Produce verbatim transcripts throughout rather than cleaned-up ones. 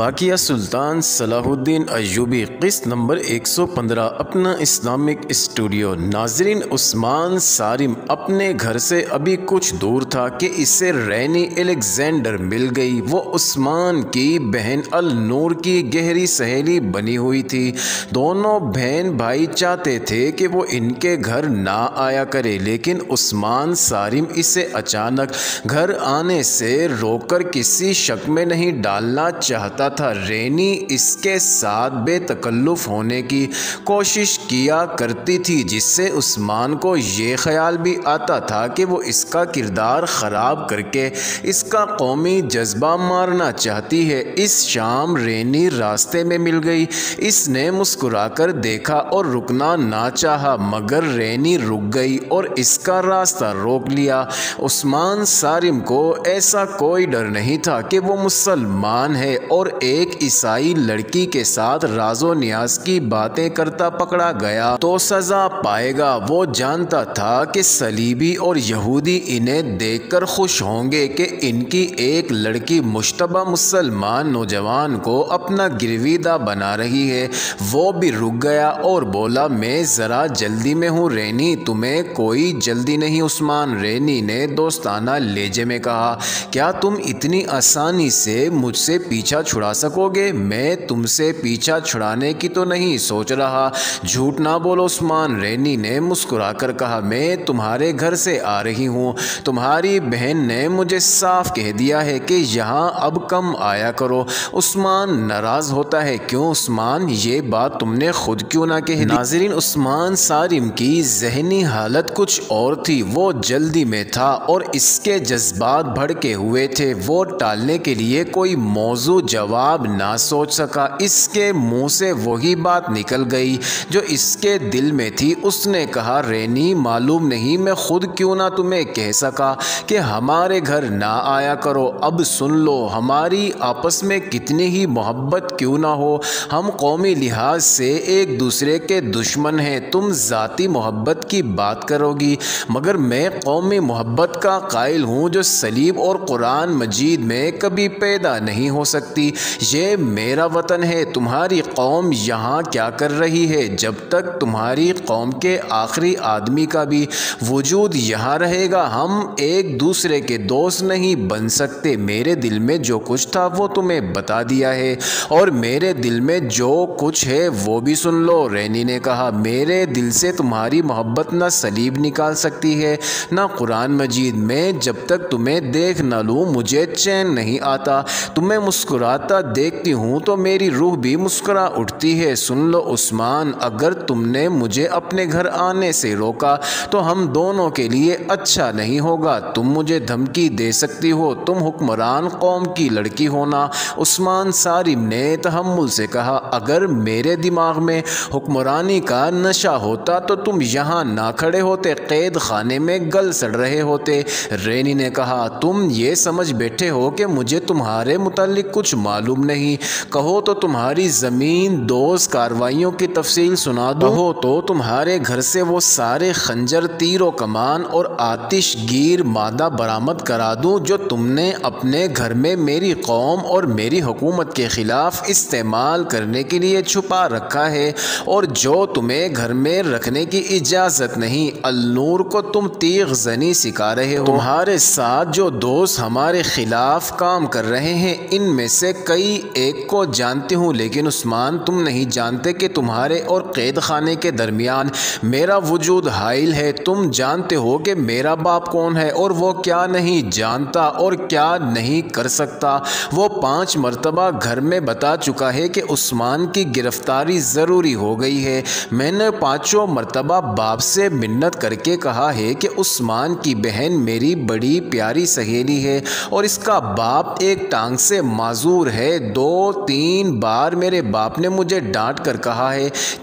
واقعہ سلطان صلاح الدین ایوبی قسط نمبر ایک سو پندرہ اپنا اسلامک اسٹوڈیو۔ ناظرین، عثمان صارم اپنے گھر سے ابھی کچھ دور تھا کہ اسے رینی الیگزینڈر مل گئی۔ وہ عثمان کی بہن النور کی گہری سہیلی بنی ہوئی تھی۔ دونوں بہن بھائی چاہتے تھے کہ وہ ان کے گھر نہ آیا کرے، لیکن عثمان صارم اسے اچانک گھر آنے سے روک کر کسی شک میں نہیں ڈالنا چاہتا تھا۔ رینی اس کے ساتھ بے تکلف ہونے کی کوشش کیا کرتی تھی، جس سے عثمان کو یہ خیال بھی آتا تھا کہ وہ اس کا کردار خراب کر کے اس کا قومی جذبہ مارنا چاہتی ہے۔ اس شام رینی راستے میں مل گئی۔ اس نے مسکرا کر دیکھا اور رکنا نہ چاہا، مگر رینی رک گئی اور اس کا راستہ روک لیا۔ عثمان صارم کو ایسا کوئی ڈر نہیں تھا کہ وہ مسلمان ہے اور ایک عیسائی لڑکی کے ساتھ راز و نیاز کی باتیں کرتا پکڑا گیا تو سزا پائے گا۔ وہ جانتا تھا کہ صلیبی اور یہودی انہیں دیکھ کر خوش ہوں گے کہ ان کی ایک لڑکی مشتبہ مسلمان نوجوان کو اپنا گرویدہ بنا رہی ہے۔ وہ بھی رک گیا اور بولا، میں ذرا جلدی میں ہوں رینی، تمہیں کوئی جلدی نہیں؟ عثمان رینی نے دوستانہ لہجے میں کہا، کیا تم اتنی آسانی سے مجھ سے پیچھا چھڑا سکو گے؟ میں تم سے پیچھا چھڑانے کی تو نہیں سوچ رہا۔ جھوٹ نہ بولو، عثمان رینی نے مسکرا کر کہا، میں تمہارے گھر سے آ رہی ہوں۔ تمہاری بہن نے مجھے صاف کہہ دیا ہے کہ یہاں اب کم آیا کرو۔ عثمان ناراض ہوتا ہے، کیوں عثمان، یہ بات تم نے خود کیوں نہ کہہ دی؟ ناظرین، عثمان صارم کی ذہنی حالت کچھ اور تھی۔ وہ جلدی میں تھا اور اس کے جذبات بھڑکے ہوئے تھے۔ وہ ٹالنے کے لیے کوئی موضوع جواب نہ سوچ سکا۔ اس کے منہ سے وہی بات نکل گئی جو اس کے دل میں تھی۔ اس نے کہا، رینی، معلوم نہیں میں خود کیوں نہ تمہیں کہہ سکا کہ ہمارے گھر نہ آیا کرو۔ اب سن لو، ہماری آپس میں کتنی ہی محبت کیوں نہ ہو، ہم قومی لحاظ سے ایک دوسرے کے دشمن ہیں۔ تم ذاتی محبت کی بات کرو گی، مگر میں قومی محبت کا قائل ہوں جو صلیب اور قرآن مجید میں کبھی پیدا نہیں ہو سکتی۔ یہ میرا وطن ہے، تمہاری قوم یہاں کیا کر رہی ہے؟ جب تک تمہاری قوم کے آخری آدمی کا بھی وجود یہاں رہے گا، ہم ایک دوسرے کے دوست نہیں بن سکتے۔ میرے دل میں جو کچھ تھا وہ تمہیں بتا دیا ہے، اور میرے دل میں جو کچھ ہے وہ بھی سن لو۔ رینی نے کہا، میرے دل سے تمہاری محبت نہ صلیب نکال سکتی ہے نہ قرآن مجید۔ میں جب تک تمہیں دیکھ نہ لوں مجھے چین نہیں آتا۔ تمہیں مسکراتا دیکھتی ہوں تو میری روح بھی مسکرا اٹھتی ہے۔ سن لو عثمان، اگر تم نے مجھے اپنے گھر آنے سے روکا تو ہم دونوں کے لیے اچھا نہیں ہوگا۔ تم مجھے دھمکی دے سکتی ہو، تم حکمران قوم کی لڑکی ہونا۔ عثمان صارم نے تحمل سے کہا، اگر میرے دماغ میں حکمرانی کا نشہ ہوتا تو تم یہاں نہ کھڑے ہوتے، قید خانے میں گل سڑ رہے ہوتے۔ رینی نے کہا، تم یہ سمجھ بیٹھے ہو کہ مجھے تمہارے متعلق کچھ معلوم نہیں؟ کہو تو تمہاری زمین دوز کاروائیوں کی تفصیل سنا دو، کہو تو تمہارے گھر سے وہ سارے خنجر، تیر و کمان اور آتش گیر مادہ برآمد کرا دوں جو تم نے اپنے گھر میں میری قوم اور میری حکومت کے خلاف استعمال کرنے کے لیے چھپا رکھا ہے اور جو تمہیں گھر میں رکھنے کی اجازت نہیں۔ النور کو تم تیغ زنی سکھا رہے ہو۔ تمہارے ساتھ جو دوست ہمارے خلاف کام کر رہے ہیں ان میں سے کئی ایک کو جانتی ہوں، لیکن عثمان تم نہیں جانتے کہ تمہارے اور قید خانے کے درمیان میرا وجود حائل ہے۔ تم جانتے ہو کہ میرا باپ کون ہے اور وہ کیا نہیں جانتا اور کیا نہیں کر سکتا۔ وہ پانچ مرتبہ گھر میں بتا چکا ہے کہ عثمان کی گرفتاری ضروری ہو گئی ہے۔ میں نے پانچوں مرتبہ باپ سے منت کر کے کہا ہے کہ عثمان کی بہن میری بڑی پیاری سہیلی ہے اور اس کا باپ ایک ٹانگ سے معذور ہے۔ دو تین بار میرے باپ نے مجھے ڈانٹ کر کہا ہے کہ میں تم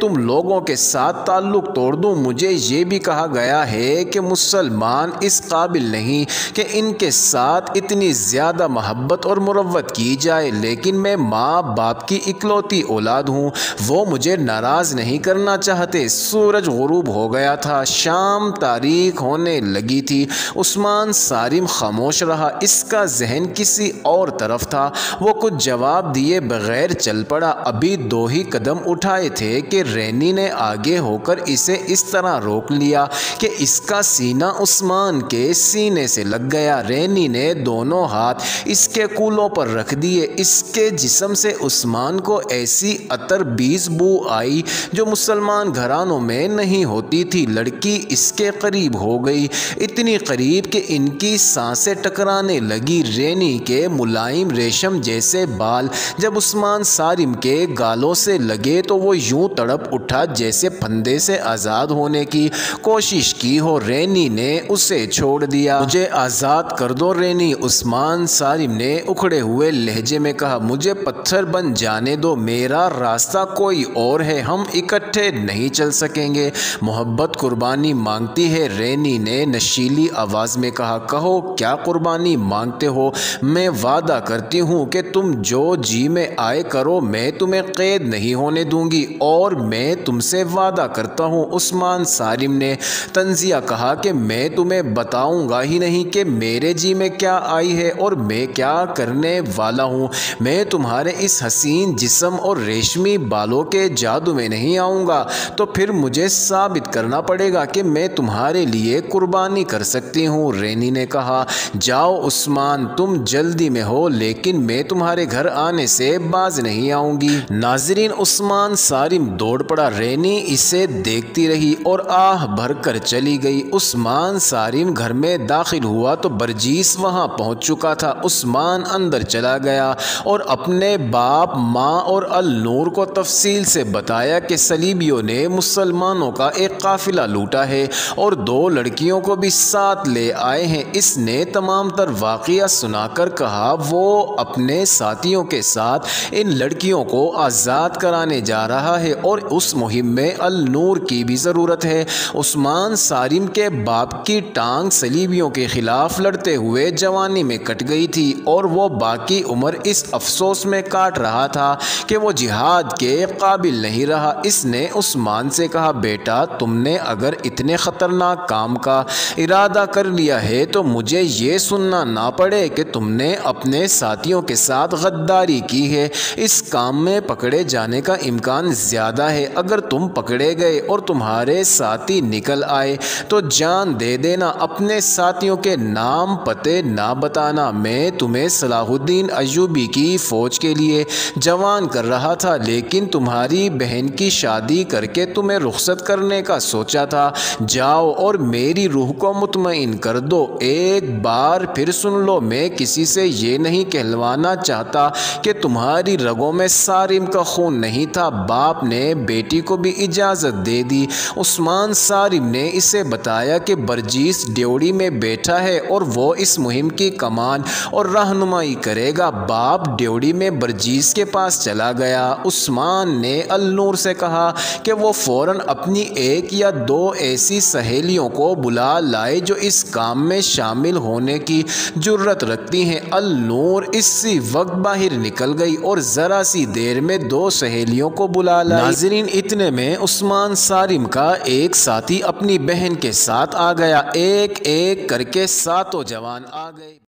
تم لوگوں کے ساتھ تعلق توڑ دوں؟ مجھے یہ بھی کہا گیا ہے کہ مسلمان اس قابل نہیں کہ ان کے ساتھ اتنی زیادہ محبت اور مروت کی جائے، لیکن میں ماں باپ کی اکلوتی اولاد ہوں، وہ مجھے ناراض نہیں کرنا چاہتے۔ سورج غروب ہو گیا تھا، شام تاریک ہونے لگی تھی۔ عثمان صارم خاموش رہا، اس کا ذہن کسی اور طرف تھا۔ وہ کچھ جواب دیے بغیر چل پڑا۔ ابھی دو ہی قدم اٹھائے تھے کہ رینی نے آگے ہو کر اسے اس طرح روک لیا کہ اس کا سینہ عثمان کے سینے سے لگ گیا۔ رینی نے دونوں ہاتھ اس کے کولوں پر رکھ دیے۔ اس کے جسم سے عثمان کو ایسی عطر بیز بو آئی جو مسلمان گھرانوں میں نہیں ہوتی تھی۔ لڑکی اس کے قریب ہو گئی، اتنی قریب کہ ان کی سانسیں ٹکرانے لگی۔ رینی کے ملائم ریشم جیسے بال جب عثمان صارم کے گالوں سے لگے تو وہ یوں تڑپ اٹھا جیسے پھندے سے آزاد ہونے کی کوشش کی ہو۔ رینی نے اسے چھوڑ دیا۔ مجھے آزاد کر دو رینی، عثمان صارم نے اکھڑے ہوئے لہجے میں کہا۔ مجھے پتھر بن جانے دو، میرا راستہ کوئی اور ہے، ہم اکٹھے نہیں چل سکیں گے۔ محبت قربانی مانگتی ہے، رینی نے نشیلی آواز میں کہا۔ کہو کیا قربانی مانگتے ہو؟ میں وعدہ کرتی ہوں کہ تم جو جی میں آئے کرو، میں تمہیں قید نہیں ہونے دوں گی، اور میں تم سے وعدہ کرتا ہوں۔ عثمان صارم نے تنزیہ کہا کہ میں تمہیں بتاؤں گا ہی نہیں کہ میرے جی میں کیا آئی ہے اور میں کیا کرنے والا ہوں۔ میں تمہارے اس حسین جسم اور ریشمی بالوں کے جادو میں نہیں آؤں گا، تو پھر مجھے ثابت کرنا پڑے گا کہ میں تمہارے لیے قربانی کر سکتی ہوں۔ رینی نے کہا، جاؤ عثمان، تم جلدی میں ہو، لیکن میں تمہارے گھر آنے سے باز نہیں آؤں گی۔ ناظرین، عثمان صارم دوڑ پڑا۔ رینی اسے دیکھتی رہی اور آہ بھر کر چلی گئی۔ عثمان صارم گھر میں داخل ہوا تو برجیس وہاں پہنچ چکا تھا۔ عثمان اندر چلا گیا اور اپنے باپ، ماں اور النور کو تفصیل سے بتایا کہ صلیبیوں نے مسلمانوں کا ایک قافلہ لوٹا ہے اور دو لڑکیوں کو بھی ساتھ لے آئے ہیں۔ اس نے تمام تر واقعہ سنا کر کہا وہ اپنے ساتھیوں کے ساتھ ان لڑکیوں کو آزاد کرانے جا رہا ہے اور اس مہم میں النور کی بھی ضرورت ہے۔ عثمان صارم کے باپ کی ٹانگ صلیبیوں کے خلاف لڑتے ہوئے جوانی میں کٹ گئی تھی اور وہ باقی عمر اس افسوس میں کاٹ رہا تھا کہ وہ جہاد کے قابل نہیں رہا۔ اس نے عثمان سے کہا، بیٹا تم نے اگر اتنے خطرناک کام کا ارادہ کر لیا ہے تو مجھے یہ سننا نہ پڑے کہ تم نے اپنے ساتھیوں کے ساتھ غداری کی ہے۔ اس کام میں پکڑے جانے کا امکان زیادہ ہے۔ اگر تم پکڑے گئے اور تمہارے ساتھی نکل آئے تو جان دے دینا، اپنے ساتھیوں کے نام پتے نہ بتانا۔ میں تمہیں صلاح الدین ایوبی کی فوج کے لیے جوان کر رہا تھا، لیکن تمہاری بہن کی شادی کر کے تمہیں رخصت کرنے کا سوچا تھا۔ جاؤ اور میری روح کو مطمئن کر دو۔ ایک بار پھر سن لو، میں کسی سے یہ نہیں کہلوانا چاہتا کہ تمہاری رگوں میں صارم کا خون نہیں تھا۔ باپ نے بیٹی کو بھی اجازت دے دی۔ عثمان صارم نے اسے بتایا کہ برجیس ڈیوڑی میں بیٹھا ہے اور وہ اس مہم کی کمان اور رہنمائی کرے گا۔ باپ ڈیوڑی میں برجیس کے پاس چلا گیا۔ عثمان نے النور سے کہا کہ وہ فوراً اپنی ایک یا دو ایسی سہیلیوں کو بلا لائے جو اس کام میں شامل ہونے کی جرت رکھتی ہیں۔ النور اسی وقت باہر نکل گئی اور ذرا سی دیر میں دو سہیلیوں کو بلا لائی۔ ناظرین، اتنے میں عثمان صارم کا ایک ساتھی اپنی بہن کے ساتھ آ گیا۔ ایک ایک کر کے ساتوں جوان آ گئے۔